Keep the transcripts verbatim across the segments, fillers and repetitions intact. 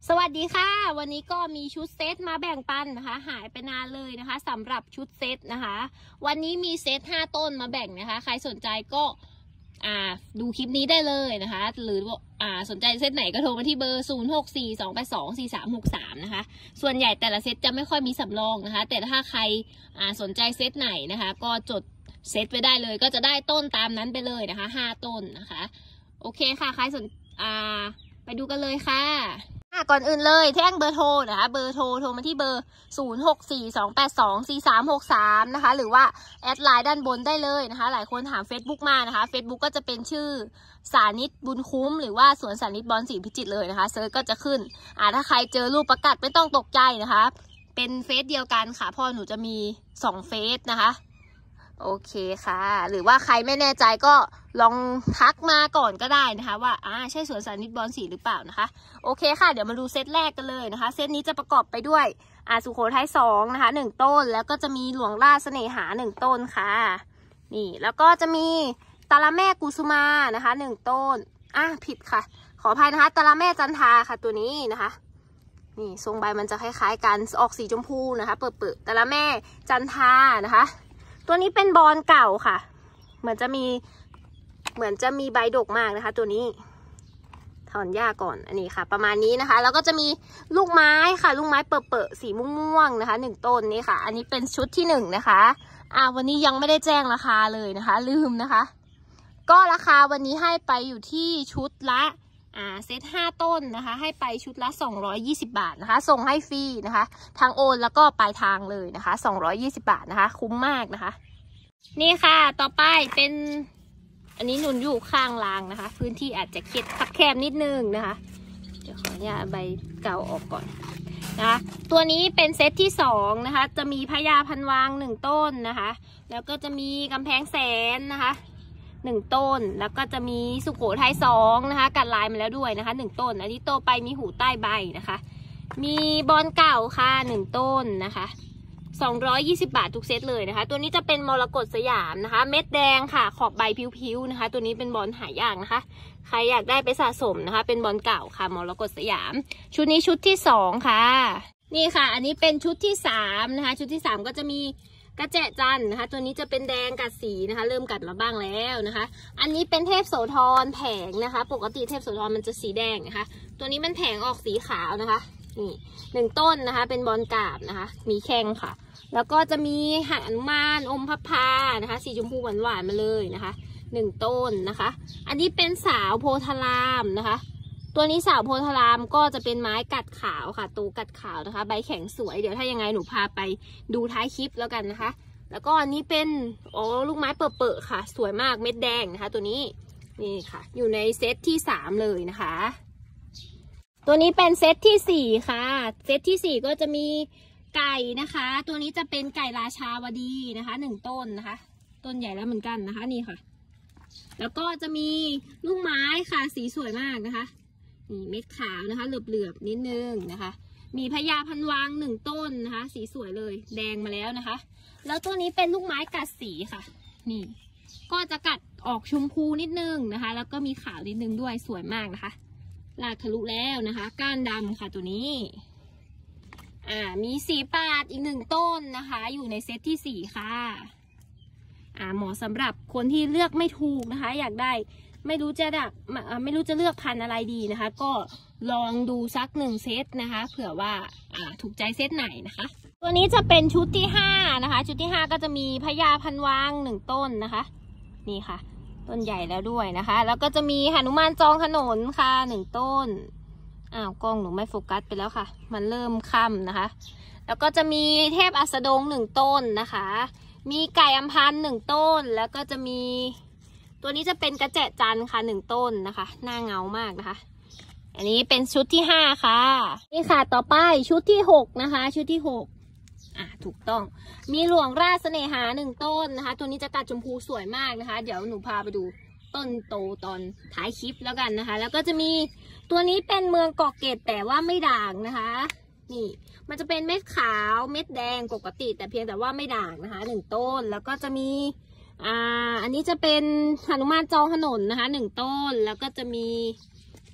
สวัสดีค่ะวันนี้ก็มีชุดเซตมาแบ่งปันนะคะหายไปนานเลยนะคะสำหรับชุดเซตนะคะวันนี้มีเซตห้าต้นมาแบ่งนะคะใครสนใจก็อ่าดูคลิปนี้ได้เลยนะคะหรืออ่าสนใจเซตไหนก็โทรมาที่เบอร์ศูนย์ หก สี่ สอง แปด สอง สี่ สาม หก สามนะคะส่วนใหญ่แต่ละเซตจะไม่ค่อยมีสำรองนะคะแต่ถ้าใครอ่าสนใจเซตไหนนะคะก็จดเซตไปได้เลยก็จะได้ต้นตามนั้นไปเลยนะคะห้าต้นนะคะโอเคค่ะใครสนอ่าไปดูกันเลยค่ะก่อนอื่นเลยแจ้งเบอร์โทรนะคะเบอร์โทรโทรมาที่เบอร์ศูนย์ หก สี่ สอง แปด สอง สี่ สาม หก สามนะคะหรือว่าแอดไลน์ด้านบนได้เลยนะคะหลายคนถาม Facebook มานะคะ Facebook ก็จะเป็นชื่อสานิตบุญคุ้มหรือว่าสวนสานิตบอลศรีพิจิตรเลยนะคะเซิร์ชก็จะขึ้นอ่าถ้าใครเจอรูปประกาศไม่ต้องตกใจนะคะเป็นเฟซเดียวกันค่ะเพราะหนูจะมีสองเฟซนะคะโอเคค่ะหรือว่าใครไม่แน่ใจก็ลองทักมาก่อนก็ได้นะคะว่าอ่าใช่สวนสานิตบอลศรีหรือเปล่านะคะโอเคค่ะเดี๋ยวมาดูเซตแรกกันเลยนะคะเซตนี้จะประกอบไปด้วยอ่าสุโขทัยสองนะคะหนึ่งต้นแล้วก็จะมีหลวงราชเสน่หาหนึ่งต้นค่ะนี่แล้วก็จะมีตาละแม่กุสุมานะคะหนึ่งต้นอ่ะผิดค่ะขออภัยนะคะตาละแม่จันทาค่ะตัวนี้นะคะนี่ทรงใบมันจะคล้ายๆกันออกสีชมพูนะคะเปิดๆตาละแม่จันทานะคะตัวนี้เป็นบอลเก่าค่ะเหมือนจะมีเหมือนจะมีใบดกมากนะคะตัวนี้ถอนหญ้าก่อนอันนี้ค่ะประมาณนี้นะคะแล้วก็จะมีลูกไม้ค่ะลูกไม้เปิดๆสีม่วงๆนะคะหนึ่งต้นนี้ค่ะอันนี้เป็นชุดที่หนึ่งนะคะอ่าวันนี้ยังไม่ได้แจ้งราคาเลยนะคะลืมนะคะก็ราคาวันนี้ให้ไปอยู่ที่ชุดละอ่าเซตห้าต้นนะคะให้ไปชุดละสองร้อยยี่สิบบาทนะคะส่งให้ฟรีนะคะทางโอนแล้วก็ปลายทางเลยนะคะสองร้อยยี่สิบบาทนะคะคุ้มมากนะคะนี่ค่ะต่อไปเป็นอันนี้หนุนอยู่ข้างรางนะคะพื้นที่อาจจะเข็ดคับแคบนิดนึงนะคะเดี๋ยวขออนุญาตใบเก่าออกก่อนนะคะตัวนี้เป็นเซตที่สองนะคะจะมีพญาพันวางหนึ่งต้นนะคะแล้วก็จะมีกำแพงแสนนะคะหนึ่งต้นแล้วก็จะมีสุโขทัยสองนะคะกัดลายมาแล้วด้วยนะคะหนึ่งต้นอันนี้โตไปมีหูใต้ใบนะคะมีบอลเก่าค่ะหนึ่งต้นนะคะสองร้อยยี่สิบบาททุกเซตเลยนะคะตัวนี้จะเป็นมรกตสยามนะคะเม็ดแดงค่ะขอบใบผิวๆนะคะตัวนี้เป็นบอลหายากนะคะใครอยากได้ไปสะสมนะคะเป็นบอลเก่าค่ะมรกตสยามชุดนี้ชุดที่สองค่ะนี่ค่ะอันนี้เป็นชุดที่สามนะคะชุดที่สามก็จะมีกระแจจันนะคะตัวนี้จะเป็นแดงกัดสีนะคะเริ่มกัดมาบ้างแล้วนะคะอันนี้เป็นเทพโสธรแผงนะคะปกติเทพโสธรมันจะสีแดงนะคะตัวนี้มันแผงออกสีขาวนะคะนี่หนึ่งต้นนะคะเป็นบอลกาบนะคะมีแข้งค่ะแล้วก็จะมีหนุมานอมพับพานะคะสีชมพูหวานหวานมาเลยนะคะหนึ่งต้นนะคะอันนี้เป็นสาวโพธารามนะคะตัวนี้สาวโพธารามก็จะเป็นไม้กัดขาวค่ะตูกัดขาวนะคะใบแข็งสวยเดี๋ยวถ้ายังไงหนูพาไปดูท้ายคลิปแล้วกันนะคะแล้วก็อันนี้เป็นโอ้ลูกไม้เปิดๆค่ะสวยมากเม็ดแดงนะคะตัวนี้นี่ค่ะอยู่ในเซตที่สามเลยนะคะตัวนี้เป็นเซตที่สี่ค่ะเซตที่สี่ก็จะมีไก่นะคะตัวนี้จะเป็นไก่ราชาวดีนะคะหนึ่งต้นนะคะต้นใหญ่แล้วเหมือนกันนะคะนี่ค่ะแล้วก็จะมีลูกไม้ค่ะสีสวยมากนะคะนี่เม็ดขาวนะคะเหลือบๆนิดนึงนะคะมีพญาพันวางหนึ่งต้นนะคะสีสวยเลยแดงมาแล้วนะคะแล้วตัวนี้เป็นลูกไม้กัดสีค่ะนี่ก็จะกัดออกชมพูนิดนึงนะคะแล้วก็มีขาวนิดนึงด้วยสวยมากนะคะลากทะลุแล้วนะคะก้านดำค่ะตัวนี้อ่ามีสีปาดอีกหนึ่งต้นนะคะอยู่ในเซตที่สี่ค่ะอ่าเหมาะสำหรับคนที่เลือกไม่ถูกนะคะอยากได้ไม่รู้จะดักไม่รู้จะเลือกพันธุ์อะไรดีนะคะก็ลองดูสักหนึ่งเซตนะคะเผื่อว่าอ่าถูกใจเซตไหนนะคะตัวนี้จะเป็นชุดที่ห้านะคะชุดที่ห้าก็จะมีพญาพันวางหนึ่งต้นนะคะนี่ค่ะต้นใหญ่แล้วด้วยนะคะแล้วก็จะมีหนุมานจองถนนค่ะหนึ่งต้นอ้าวกล้องหนูไม่โฟกัสไปแล้วค่ะมันเริ่มค่ำนะคะแล้วก็จะมีเทพอัสดงหนึ่งต้นนะคะมีไก่อัมพันหนึ่งต้นแล้วก็จะมีตัวนี้จะเป็นกระแจจันค่ะหนึ่งต้นนะคะหน้าเงามากนะคะอันนี้เป็นชุดที่ห้าค่ะนี่ค่ะต่อไปชุดที่หกนะคะชุดที่หกอ่ะถูกต้องมีหลวงราชเสน่หาหนึ่งต้นนะคะตัวนี้จะกัดชมพูสวยมากนะคะเดี๋ยวหนูพาไปดูต้นโตตอนท้ายคลิปแล้วกันนะคะแล้วก็จะมีตัวนี้เป็นเมืองเกาะเกร็ดแต่ว่าไม่ด่างนะคะนี่มันจะเป็นเม็ดขาวเม็ดแดงปกติแต่เพียงแต่ว่าไม่ด่างนะคะหนึ่งต้นแล้วก็จะมีอ่าอันนี้จะเป็นหนุมานจองถนนนะคะหนึ่งต้นแล้วก็จะมี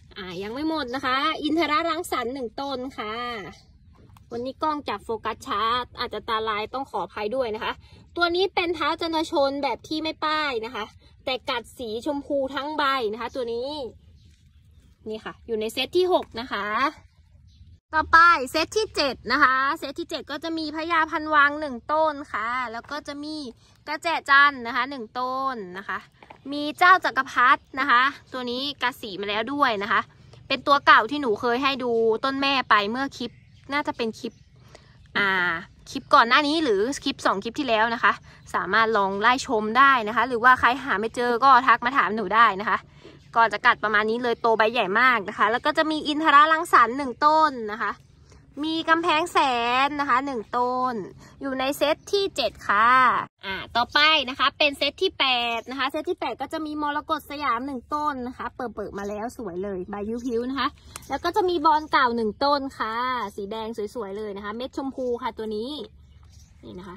อ่ายังไม่หมดนะคะอินทรารังสรรค์หนึ่งต้นค่ะวันนี้กล้องจับโฟกัสช้าอาจจะตาลายต้องขออภัยด้วยนะคะตัวนี้เป็นเท้าจันทชนแบบที่ไม่ป้ายนะคะแต่กัดสีชมพูทั้งใบนะคะตัวนี้นี่ค่ะอยู่ในเซตที่หกนะคะต่อไปเซตที่เจ็ดนะคะเซตที่เจ็ดก็จะมีพญาพันวังหนึ่งต้นค่ะแล้วก็จะมีกระแจจันนะคะหนึ่งต้นนะคะมีเจ้าจักรพรรดินะคะตัวนี้กัดสีมาแล้วด้วยนะคะเป็นตัวเก่าที่หนูเคยให้ดูต้นแม่ไปเมื่อคลิปน่าจะเป็นคลิปอ่าคลิปก่อนหน้านี้หรือคลิปสองคลิปที่แล้วนะคะสามารถลองไล่ชมได้นะคะหรือว่าใครหาไม่เจอก็ทักมาถามหนูได้นะคะก่อนจะกัดประมาณนี้เลยโตใบใหญ่มากนะคะแล้วก็จะมีอินทรารังสรรค์หนึ่งต้นนะคะมีกำแพงแสนนะคะหนึ่งต้นอยู่ในเซตที่เจ็ดค่ะอ่าต่อไปนะคะเป็นเซตที่แปดนะคะเซตที่แปดก็จะมีมรกตสยามหนึ่งต้นนะคะเปิดเปิดมาแล้วสวยเลยใบพิ้วๆนะคะแล้วก็จะมีบอลเก่าหนึ่งต้นค่ะสีแดงสวยๆเลยนะคะเม็ดชมพูค่ะตัวนี้นี่นะคะ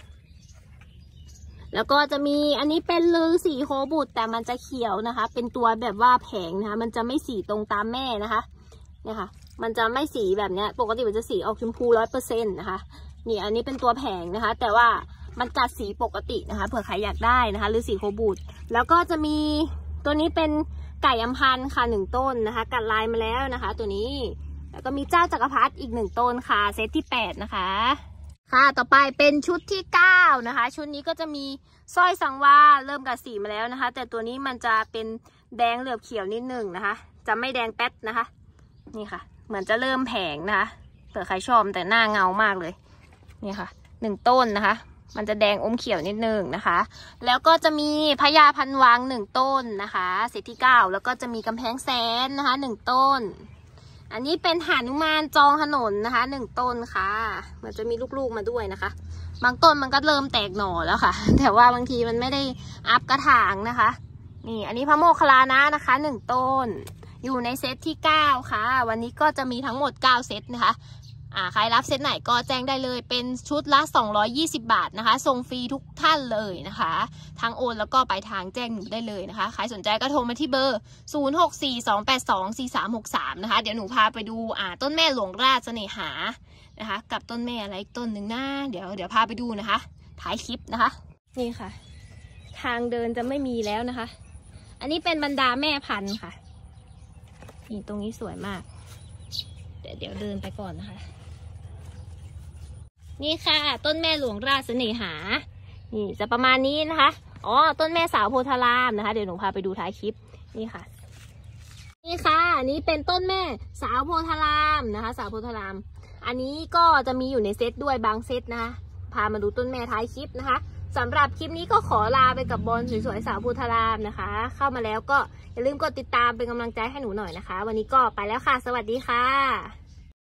แล้วก็จะมีอันนี้เป็นลือสีโคบุตรแต่มันจะเขียวนะคะเป็นตัวแบบว่าแผงนะคะมันจะไม่สีตรงตามแม่นะคะเนี่ยค่ะมันจะไม่สีแบบเนี้ยปกติมันจะสีออกชมพูร้อยเปอร์เซ็นต์นะคะนี่อันนี้เป็นตัวแผงนะคะแต่ว่ามันกัดสีปกตินะคะเผื่อใครอยากได้นะคะหรือสีโคบุตรแล้วก็จะมีตัวนี้เป็นไก่อัมพันธ์ค่ะหนึ่งต้นนะคะกัดลายมาแล้วนะคะตัวนี้แล้วก็มีเจ้าจักรพรรดิอีกหนึ่งต้นค่ะเซตที่แปดนะคะค่ะต่อไปเป็นชุดที่เก้านะคะชุดนี้ก็จะมีสร้อยสังวาเริ่มกัดสีมาแล้วนะคะแต่ตัวนี้มันจะเป็นแดงเหลือบเขียวนิดหนึ่งนะคะจะไม่แดงแป๊ดนะคะนี่ค่ะเหมือนจะเริ่มแผงนะคะเผื่อใครชอบแต่หน้าเงามากเลยนี่ค่ะหนึ่งต้นนะคะมันจะแดงอมเขียวนิดนึงนะคะแล้วก็จะมีพญาพันวังหนึ่งต้นนะคะเซตที่เก้าแล้วก็จะมีกำแพงแสนนะคะหนึ่งต้นอันนี้เป็นหานุมานจองถนนนะคะหนึ่งต้นค่ะมันจะมีลูกๆมาด้วยนะคะบางต้นมันก็เริ่มแตกหน่อแล้วค่ะแต่ว่าบางทีมันไม่ได้อัพกระถางนะคะนี่อันนี้พระโมคคัลลานะนะคะหนึ่งต้นอยู่ในเซตที่เก้าค่ะวันนี้ก็จะมีทั้งหมดเก้าเซตนะคะอ่าใครรับเซตไหนก็แจ้งได้เลยเป็นชุดละสองร้อยยี่สิบบาทนะคะส่งฟรีทุกท่านเลยนะคะทั้งโอนแล้วก็ไปทางแจ้งหนูได้เลยนะคะใครสนใจก็โทรมาที่เบอร์ศูนย์ หก สี่ สอง แปด สอง สี่ สาม หก สามนะคะเดี๋ยวหนูพาไปดูอ่าต้นแม่หลวงราชเสน่หานะคะกับต้นแม่อะไรอีกต้นหนึ่งนะเดี๋ยวเดี๋ยวพาไปดูนะคะท้ายคลิปนะคะนี่ค่ะทางเดินจะไม่มีแล้วนะคะอันนี้เป็นบรรดาแม่พันธุ์ค่ะนี่ตรงนี้สวยมากเดี๋ยวเดี๋ยวเดินไปก่อนนะคะนี่ค่ะต้นแม่หลวงราชเสน่หานี่จะประมาณนี้นะคะอ๋อต้นแม่สาวโพธารามนะคะเดี๋ยวหนูพาไปดูท้ายคลิปนี่ค่ะนี่ค่ะอันนี้เป็นต้นแม่สาวโพธารามนะคะสาวโพธารามอันนี้ก็จะมีอยู่ในเซตด้วยบางเซตนะคะพามาดูต้นแม่ท้ายคลิปนะคะสำหรับคลิปนี้ก็ขอลาไปกับบอลสวยๆสาวโพธารามนะคะเข้ามาแล้วก็อย่าลืมกดติดตามเป็นกำลังใจให้หนูหน่อยนะคะวันนี้ก็ไปแล้วค่ะสวัสดีค่ะ